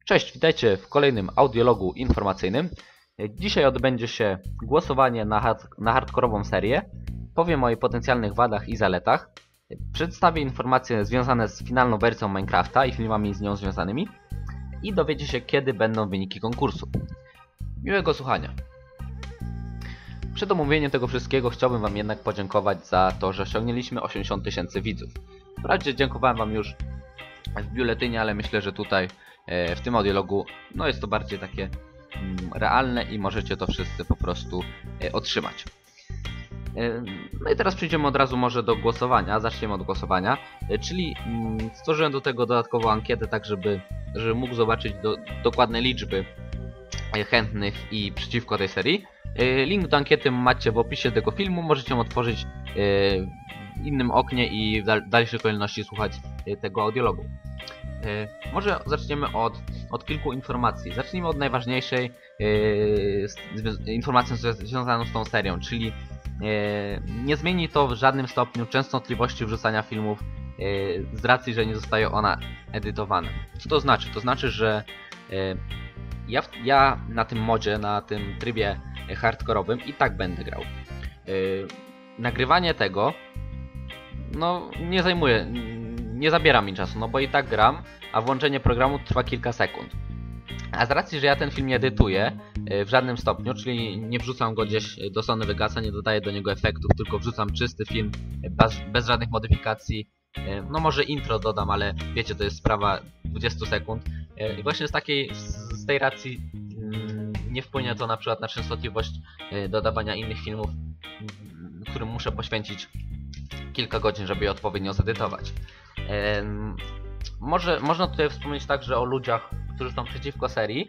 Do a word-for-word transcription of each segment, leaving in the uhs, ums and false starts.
Cześć, witajcie w kolejnym audiologu informacyjnym. Dzisiaj odbędzie się głosowanie na, hard na hardkorową serię. Powiem o jej potencjalnych wadach i zaletach. Przedstawię informacje związane z finalną wersją Minecrafta i filmami z nią związanymi. I dowiecie się, kiedy będą wyniki konkursu. Miłego słuchania. Przed omówieniem tego wszystkiego chciałbym Wam jednak podziękować za to, że osiągnęliśmy osiemdziesiąt tysięcy widzów. Wprawdzie dziękowałem Wam już w biuletynie, ale myślę, że tutaj w tym audiologu no jest to bardziej takie realne i możecie to wszyscy po prostu otrzymać. No i teraz przejdziemy od razu może do głosowania. Zaczniemy od głosowania, czyli stworzyłem do tego dodatkową ankietę, tak żeby, żeby mógł zobaczyć do, dokładne liczby chętnych i przeciwko tej serii. Link do ankiety macie w opisie tego filmu, możecie ją otworzyć w innym oknie i w dalszej kolejności słuchać tego audiologu. Może zaczniemy od, od kilku informacji. Zacznijmy od najważniejszej yy, informacji związaną z tą serią, czyli yy, nie zmieni to w żadnym stopniu częstotliwości wrzucania filmów yy, z racji, że nie zostaje ona edytowana. Co to znaczy? To znaczy, że yy, ja, ja na tym modzie, na tym trybie hardkorowym i tak będę grał. Yy, nagrywanie tego no nie zajmuje, nie zabiera mi czasu, no bo i tak gram, a włączenie programu trwa kilka sekund. A z racji, że ja ten film nie edytuję w żadnym stopniu, czyli nie wrzucam go gdzieś do Sony Vegasa, nie dodaję do niego efektów, tylko wrzucam czysty film bez, bez żadnych modyfikacji. No może intro dodam, ale wiecie, to jest sprawa dwudziestu sekund. I właśnie z takiej, z tej racji nie wpłynie to na przykład na częstotliwość dodawania innych filmów, którym muszę poświęcić kilka godzin, żeby je odpowiednio zedytować. Ehm, może, można tutaj wspomnieć także o ludziach, którzy są przeciwko serii,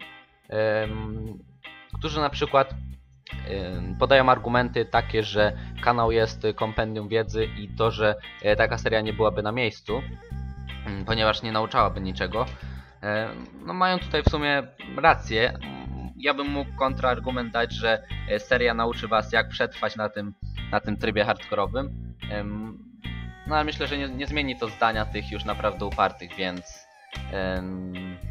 ehm, którzy na przykład ehm, podają argumenty takie, że kanał jest kompendium wiedzy i to, że e, taka seria nie byłaby na miejscu, e, ponieważ nie nauczałaby niczego. E, no mają tutaj w sumie rację. Ja bym mógł kontrargument dać, że seria nauczy was, jak przetrwać na tym, na tym trybie hardkorowym. No ale myślę, że nie, nie zmieni to zdania tych już naprawdę upartych, więc um,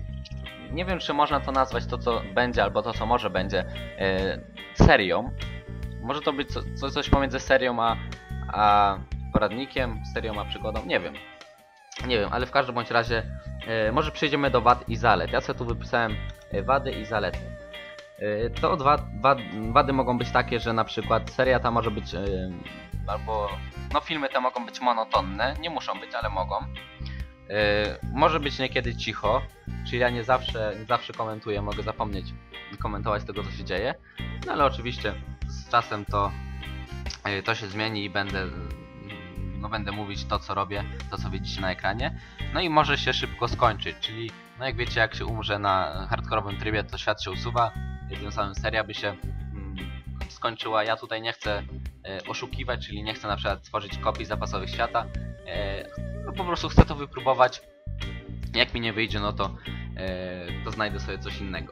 nie wiem, czy można to nazwać to, co będzie, albo to, co może będzie e, serią. Może to być co, co, coś pomiędzy serią a, a poradnikiem, serią a przygodą, nie wiem. Nie wiem, ale w każdym bądź razie e, może przejdziemy do wad i zalet. Ja sobie tu wypisałem wady i zalety. E, to od wad, wad, wady mogą być takie, że na przykład seria ta może być e, albo no filmy te mogą być monotonne, nie muszą być, ale mogą. Yy, może być niekiedy cicho, czyli ja nie zawsze, nie zawsze komentuję, mogę zapomnieć komentować tego, co się dzieje. No ale oczywiście z czasem to, yy, to się zmieni i będę, no, będę mówić to, co robię, to, co widzicie na ekranie. No i może się szybko skończyć, czyli no jak wiecie, jak się umrze na hardkorowym trybie, to świat się usuwa, tym samym seria by się mm, skończyła. Ja tutaj nie chcę oszukiwać, czyli nie chcę na przykład tworzyć kopii zapasowych świata, no po prostu chcę to wypróbować. Jak mi nie wyjdzie, no to, to znajdę sobie coś innego.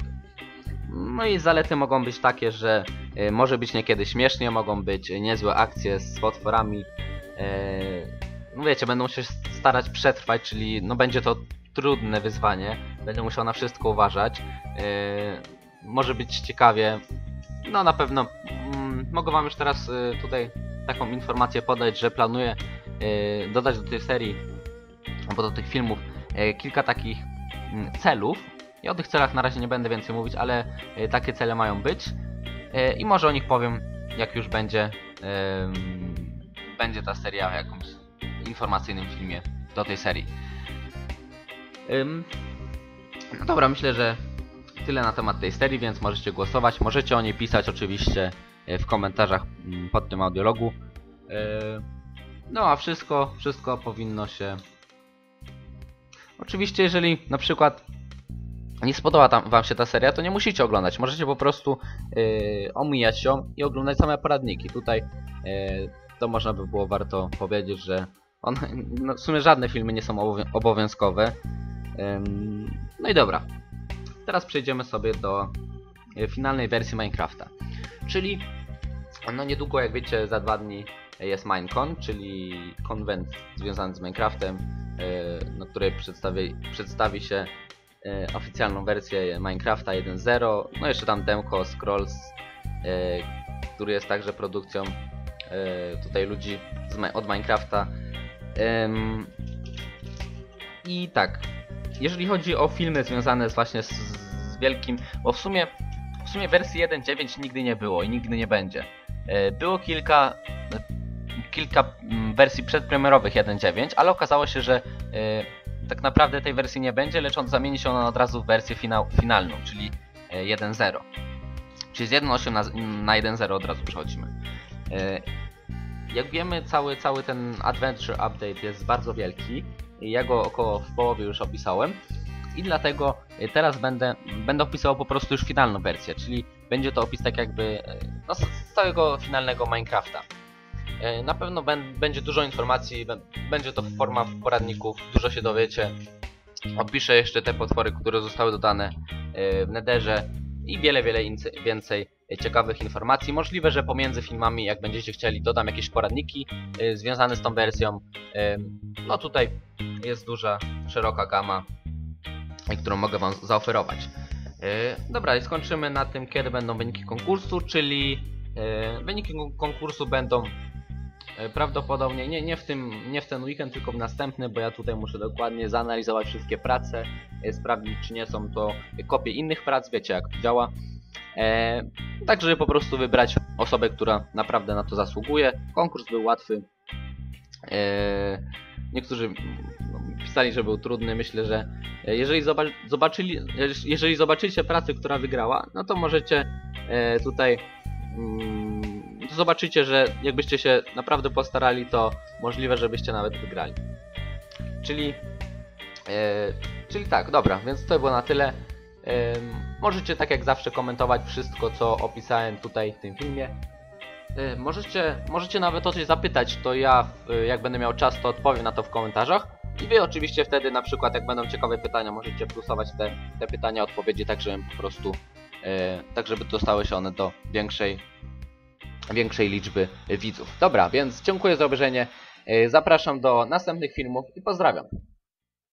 No i zalety mogą być takie, że może być niekiedy śmiesznie, mogą być niezłe akcje z potworami. No wiecie, będą się starać przetrwać, czyli no będzie to trudne wyzwanie, będę musiał na wszystko uważać. Może być ciekawie, no na pewno. Mogę wam już teraz y, tutaj taką informację podać, że planuję y, dodać do tej serii, albo do tych filmów y, kilka takich y, celów. I o tych celach na razie nie będę więcej mówić, ale y, takie cele mają być. Y, I może o nich powiem, jak już będzie, y, będzie ta seria w jakimś informacyjnym filmie do tej serii. Y, no dobra, myślę, że tyle na temat tej serii, więc możecie głosować. Możecie o niej pisać oczywiście w komentarzach pod tym audiologu. No a wszystko, wszystko powinno się... Oczywiście jeżeli na przykład nie spodoba tam wam się ta seria, to nie musicie oglądać. Możecie po prostu yy, omijać ją i oglądać same poradniki. Tutaj yy, to można by było warto powiedzieć, że on, no w sumie żadne filmy nie są obowiązkowe. Yy, no i dobra. Teraz przejdziemy sobie do finalnej wersji Minecrafta. Czyli no niedługo, jak wiecie, za dwa dni jest Minecon, czyli konwent związany z Minecraftem, na której przedstawi, przedstawi się e, oficjalną wersję Minecrafta jeden zero, no jeszcze tam demko Scrolls, e, który jest także produkcją e, tutaj ludzi z, od Minecrafta. Ym, I tak, jeżeli chodzi o filmy związane z właśnie z, z wielkim, bo w sumie w sumie wersji jeden dziewięć nigdy nie było i nigdy nie będzie. E, było kilka kilka wersji przedpremierowych jeden dziewięć, ale okazało się, że e, tak naprawdę tej wersji nie będzie, lecz on zamieni się ona od razu w wersję finał, finalną, czyli e, jeden zero. Czyli z jeden osiem na, na jeden zero od razu przechodzimy. E, jak wiemy, cały, cały ten Adventure Update jest bardzo wielki. Ja go około w połowie już opisałem. I dlatego teraz będę, będę opisywał po prostu już finalną wersję, czyli będzie to opis tak jakby no, z całego finalnego Minecrafta. Na pewno będzie dużo informacji, będzie to forma poradników, dużo się dowiecie. Opiszę jeszcze te potwory, które zostały dodane w Netherze i wiele, wiele więcej ciekawych informacji. Możliwe, że pomiędzy filmami, jak będziecie chcieli, dodam jakieś poradniki związane z tą wersją. No tutaj jest duża, szeroka gama, którą mogę wam zaoferować. Dobra, i skończymy na tym, kiedy będą wyniki konkursu, czyli wyniki konkursu będą prawdopodobnie nie, nie, w tym, nie w ten weekend, tylko w następny, bo ja tutaj muszę dokładnie zanalizować wszystkie prace, sprawdzić, czy nie są to kopie innych prac, wiecie jak to działa. E, tak, żeby po prostu wybrać osobę, która naprawdę na to zasługuje. Konkurs był łatwy. E, niektórzy pisali, że był trudny. Myślę, że jeżeli zobaczyli, jeżeli zobaczycie pracę, która wygrała, no to możecie e, tutaj mm, to zobaczycie, że jakbyście się naprawdę postarali, to możliwe, żebyście nawet wygrali. Czyli, e, czyli tak, dobra, więc to było na tyle. Możecie tak jak zawsze komentować wszystko, co opisałem tutaj w tym filmie. Możecie, możecie nawet o coś zapytać, to ja jak będę miał czas, to odpowiem na to w komentarzach. I wy oczywiście wtedy na przykład jak będą ciekawe pytania, możecie plusować te, te pytania, odpowiedzi, tak żeby po prostu tak żeby dostały się one do większej, większej liczby widzów. Dobra, więc dziękuję za obejrzenie, zapraszam do następnych filmów i pozdrawiam.